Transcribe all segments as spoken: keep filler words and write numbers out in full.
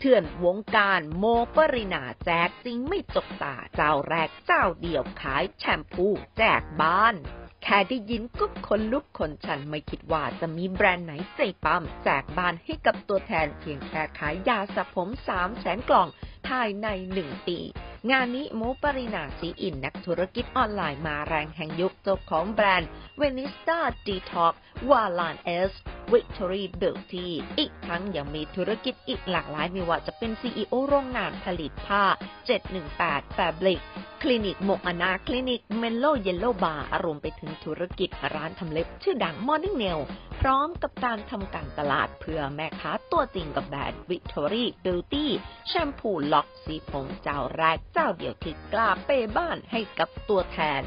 ถื่อนวงการโมปรินาแจกจริงไม่จกตาเจ้าแรกเจ้าเดียวขายแชมพูแจกบ้านแค่ได้ยินก็คนลุกคนชันไม่คิดว่าจะมีแบรนด์ไหนใจปั๊มแจกบ้านให้กับตัวแทนเพียงแค่ขายยาสระผมสามแสนกล่องภายในหนึ่งปีงานนี้โมปรินาสีอินนักธุรกิจออนไลน์มาแรงแห่งยุคเจ้าของแบรนด์เวนิสตาดีท็อกวาลานเอสวิกตอรี่เบลตี้อีกทั้งยังมีธุรกิจอีกหลากหลายไม่ว่าจะเป็น ซี อี โอ โรงงานผลิตผ้าเจ็ดหนึ่งแปด Fabric คลินิกโมอนาคลินิกเมลโลเยลโลบาร์รวมไปถึงธุรกิจร้านทำเล็บชื่อดัง Morning Nail พร้อมกับการทำการตลาดเพื่อแม่ค้าตัวจริงกับแบรนด์ Victory Beauty แชมพูล็อกสีผมเจ้าแรกเจ้าเดียวที่กล้าเปบ้านให้กับตัวแทน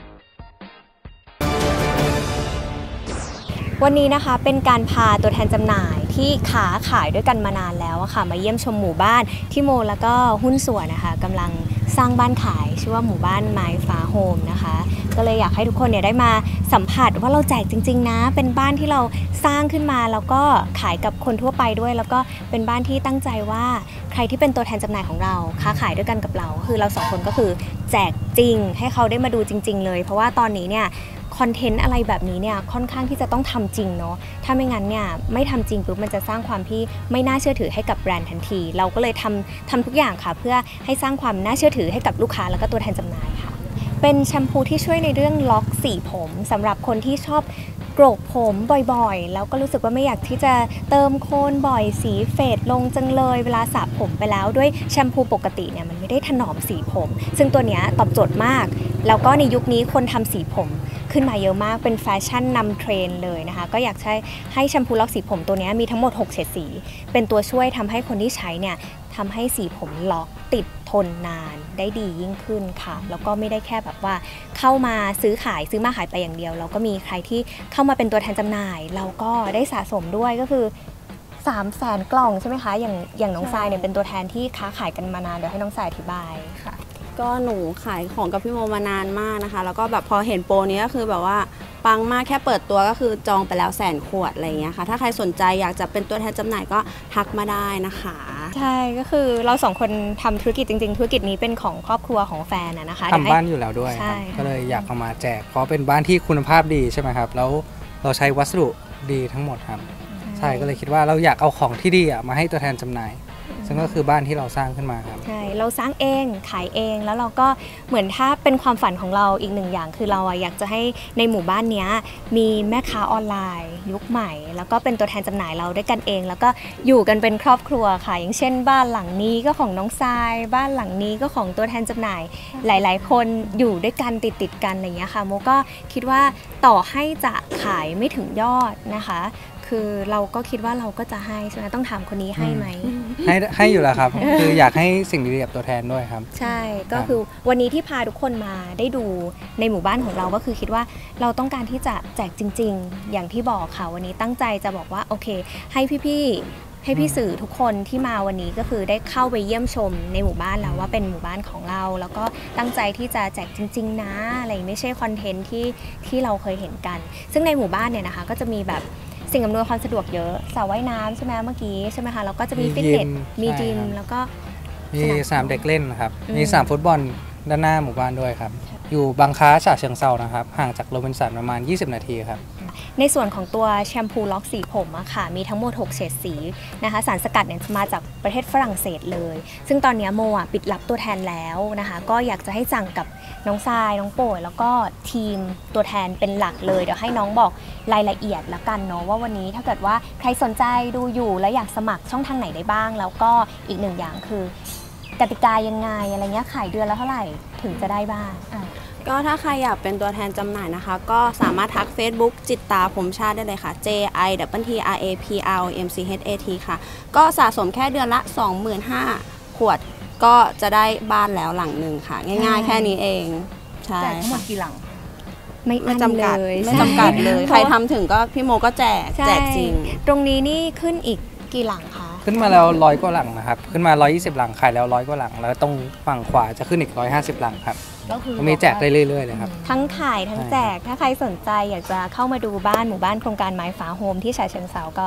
วันนี้นะคะเป็นการพาตัวแทนจำหน่ายที่ค้าขายด้วยกันมานานแล้วค่ะมาเยี่ยมชมหมู่บ้านที่โมแล้วก็หุ้นส่วนนะคะกำลังสร้างบ้านขายชื่อว่าหมู่บ้านไม้ฟ้าโฮมนะคะก็เลยอยากให้ทุกคนเนี่ยได้มาสัมผัสว่าเราแจกจริงๆนะเป็นบ้านที่เราสร้างขึ้นมาแล้วก็ขายกับคนทั่วไปด้วยแล้วก็เป็นบ้านที่ตั้งใจว่าใครที่เป็นตัวแทนจำหน่ายของเราค้าขายด้วยกันกับเราคือเราสองคนก็คือแจกจริงให้เขาได้มาดูจริงๆเลยเพราะว่าตอนนี้เนี่ยคอนเทนต์อะไรแบบนี้เนี่ยค่อนข้างที่จะต้องทำจริงเนาะถ้าไม่งั้นเนี่ยไม่ทำจริงปุ๊บมันจะสร้างความที่ไม่น่าเชื่อถือให้กับแบรนด์ทันทีเราก็เลยทำทำทุกอย่างค่ะเพื่อให้สร้างความน่าเชื่อถือให้กับลูกค้าแล้วก็ตัวแทนจำหน่ายค่ะเป็นแชมพูที่ช่วยในเรื่องล็อกสีผมสำหรับคนที่ชอบโกรกผมบ่อยๆแล้วก็รู้สึกว่าไม่อยากที่จะเติมโคนบ่อยสีเฟดลงจังเลยเวลาสระผมไปแล้วด้วยแชมพูปกติเนี่ยมันไม่ได้ถนอมสีผมซึ่งตัวเนี้ยตอบโจทย์มากแล้วก็ในยุคนี้คนทำสีผมขึ้นมาเยอะมากเป็นแฟชั่นนำเทรนด์เลยนะคะก็อยากใช้ให้แชมพูล็อกสีผมตัวนี้มีทั้งหมดหกเฉดสีเป็นตัวช่วยทำให้คนที่ใช้เนี่ยทำให้สีผมล็อกติดทนนานได้ดียิ่งขึ้นค่ะแล้วก็ไม่ได้แค่แบบว่าเข้ามาซื้อขายซื้อมาขายไปอย่างเดียวแล้วก็มีใครที่เข้ามาเป็นตัวแทนจำหน่ายเราก็ได้สะสมด้วยก็คือสามแสนกล่องใช่ไหมคะอย่างอย่างน้องทรายเนี่ยเป็นตัวแทนที่ค้าขายกันมานานเดี๋ยวให้น้องทรายอธิบายค่ะก็หนูขายของกับพี่โมมานานมากนะคะแล้วก็แบบพอเห็นโปรนี้ก็คือแบบว่าปังมากแค่เปิดตัวก็คือจองไปแล้วแสนขวดอะไรอย่างเงี้ยค่ะถ้าใครสนใจอยากจะเป็นตัวแทนจำหน่ายก็ทักมาได้นะคะใช่ก็คือเราสองคนทำธุรกิจจริงๆธุรกิจนี้เป็นของครอบครัวของแฟนนะคะทำบ้านอยู่แล้วด้วยก็เลยอยากเอามาแจกเพราะเป็นบ้านที่คุณภาพดีใช่ไหมครับแล้วเราใช้วัสดุดีทั้งหมดครับใช่ก็เลยคิดว่าเราอยากเอาของที่ดีมาให้ตัวแทนจำหน่ายซึ่งก็คือบ้านที่เราสร้างขึ้นมาครับใช่เราสร้างเองขายเองแล้วเราก็เหมือนถ้าเป็นความฝันของเราอีกหนึ่งอย่างคือเราอยากจะให้ในหมู่บ้านนี้มีแม่ค้าออนไลน์ยุคใหม่แล้วก็เป็นตัวแทนจำหน่ายเราด้วยกันเองแล้วก็อยู่กันเป็นครอบครัวค่ะอย่างเช่นบ้านหลังนี้ก็ของน้องทรายบ้านหลังนี้ก็ของตัวแทนจำหน่ายหลายๆคนอยู่ด้วยกันติดติดกันอะไรอย่างเงี้ยค่ะโมก็คิดว่าต่อให้จะขายไม่ถึงยอดนะคะคือเราก็คิดว่าเราก็จะให้ใช่ไหมต้องถามคนนี้ให้ไหมให้ให้อยู่แล้วครับ คืออยากให้สิ่งดีๆกับตัวแทนด้วยครับใช่ก็คือวันนี้ที่พาทุกคนมาได้ดูในหมู่บ้านของเราก็คือคิดว่าเราต้องการที่จะแจกจริงๆอย่างที่บอกค่ะวันนี้ตั้งใจจะบอกว่าโอเคให้พี่ๆให้พี่สื่อทุกคนที่มาวันนี้ก็คือได้เข้าไปเยี่ยมชมในหมู่บ้านแล้วว่าเป็นหมู่บ้านของเราแล้วก็ตั้งใจที่จะแจกจริงๆนะอะไรไม่ใช่คอนเทนต์ที่ที่เราเคยเห็นกันซึ่งในหมู่บ้านเนี่ยนะคะก็จะมีแบบสิ่งอำนวยความสะดวกเยอะสระว่ายน้ำใช่ไหมเมื่อกี้ใช่ไหมคะแล้วก็จะมีฟิตเนสมีจิมแล้วก็มีสนามเด็กเล่นครับมีสนามฟุตบอลด้านหน้าหมู่บ้านด้วยครับอยู่บางค้าฉะเชิงเทรานะครับห่างจากโรบินสันประมาณยี่สิบนาทีครับในส่วนของตัวแชมพูล็อกสีผมอะค่ะมีทั้งหมดหกเฉดสีนะคะสารสกัดเนี่ยมาจากประเทศฝรั่งเศสเลยซึ่งตอนนี้โมอะปิดรับตัวแทนแล้วนะคะก็อยากจะให้สั่งกับน้องทรายน้องโป่ยแล้วก็ทีมตัวแทนเป็นหลักเลยเดี๋ยวให้น้องบอกรายละเอียดละกันเนาะว่าวันนี้ถ้าเกิดว่าใครสนใจดูอยู่แล้วอยากสมัครช่องทางไหนได้บ้างแล้วก็อีกหนึ่งอย่างคือกติกายังไงอะไรเงี้ยขายเดือนละเท่าไหร่ถึงจะได้บ้างก็ถ้าใครอยากเป็นตัวแทนจำหน่ายนะคะก็สามารถทัก Facebook จิตตาผมชาติได้เลยค่ะ J I T T R A P R O M C H A T ค่ะก็สะสมแค่เดือนละ สองหมื่นห้าพัน ขวดก็จะได้บ้านแล้วหลังหนึ่งค่ะง่ายๆแค่นี้เองใช่ทั้งหมดกี่หลังไม่ไม่จำกัดไม่จำกัดเลยใครทำถึงก็พี่โมก็แจกแจกจริงตรงนี้นี่ขึ้นอีกกี่หลังคะขึ้นมาแล้วร้อยกว่าหลังนะครับขึ้นมาหนึ่งร้อยยี่สิบหลังขายแล้วร้อยกว่าหลังแล้วตรงฝั่งขวาจะขึ้นอีกหนึ่งร้อยห้าสิบหลังครับก็คือมีแจกได้เรื่อยๆเลยครับทั้งขายทั้งแจกถ้าใครสนใจอยากจะเข้ามาดูบ้านหมู่บ้านโครงการไม้ฟ้าโฮมที่ฉะเชิงเทราก็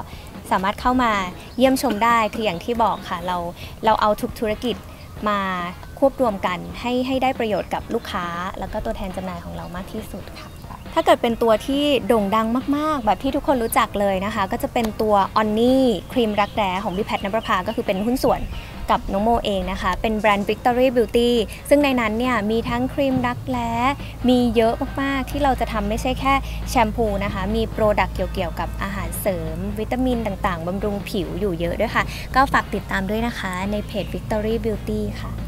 สามารถเข้ามาเยี่ยมชมได้คืออย่างที่บอกค่ะเราเราเอาทุกธุรกิจมาควบรวมกันให้ให้ได้ประโยชน์กับลูกค้าแล้วก็ตัวแทนจำหน่ายของเรามากที่สุดค่ะถ้าเกิดเป็นตัวที่โด่งดังมากๆแบบที่ทุกคนรู้จักเลยนะคะก็จะเป็นตัวออนนี่ครีมรักแร้ของพี่แพทย์ณประภาก็คือเป็นหุ้นส่วนกับน้องโมเองนะคะเป็นแบรนด์ Victory Beauty ซึ่งในนั้นเนี่ยมีทั้งครีมรักแร้มีเยอะมากๆที่เราจะทำไม่ใช่แค่แชมพูนะคะมีโปรดักต์เกี่ยวกับอาหารเสริมวิตามินต่างๆบำรุงผิวอยู่เยอะด้วยค่ะก็ฝากติดตามด้วยนะคะในเพจ Victory Beauty ค่ะ